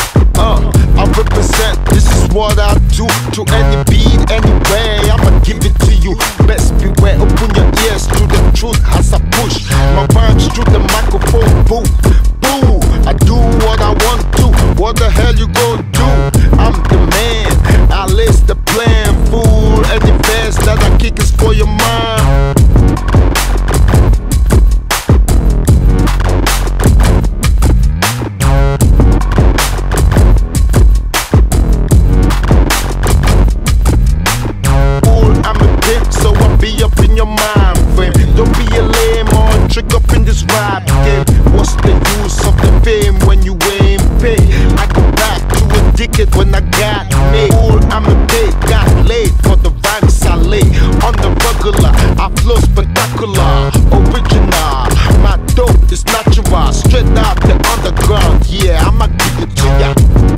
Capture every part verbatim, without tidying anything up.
Uh, I represent, this is what I do. To any beat, anywhere, I'ma give it to you. Best beware, open your ears to the truth as I push my rhymes through the microphone. Boo, boo, I do what I want to. What the hell you gonna do? I'm the man, I list the plan. Fool, any fans that I kick is for your mind. So I'll be up in your mind frame. Don't be a lame or trick up in this rap game. What's the use of the fame when you ain't paid? I go back to a decade when I got made. Fool, I'm a day, got laid for the rhymes I lay. On the regular, I flow spectacular, original. My dope is natural, straight out the underground. Yeah, I'ma give it to ya.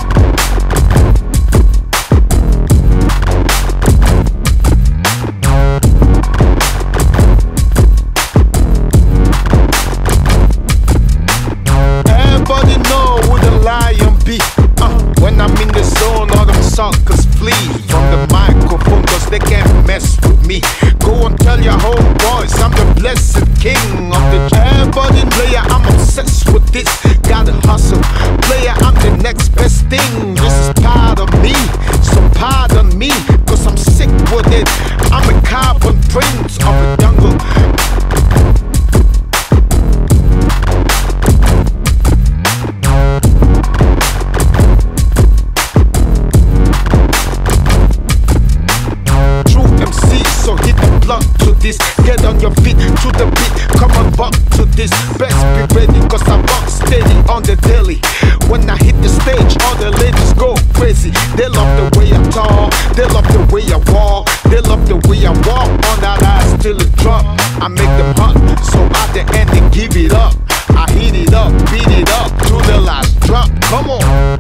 When I'm in the zone, all them suckers flee from the microphone, cause they can't mess with me. Go and tell your homeboys I'm the blessed king of the everybody player. I'm obsessed with this, gotta hustle. Player, I'm the next best thing. This is part of me, so pardon me, cause I'm sick with it. I'm a carbon print of a jungle. So hit the block to this, get on your feet to the beat, come on rock to this. Best be ready cause I rock steady on the daily. When I hit the stage, all the ladies go crazy. They love the way I talk, they love the way I walk, they love the way I walk on that ass till it drop. I make them hot, so at the end they give it up. I hit it up, beat it up to the last drop, come on.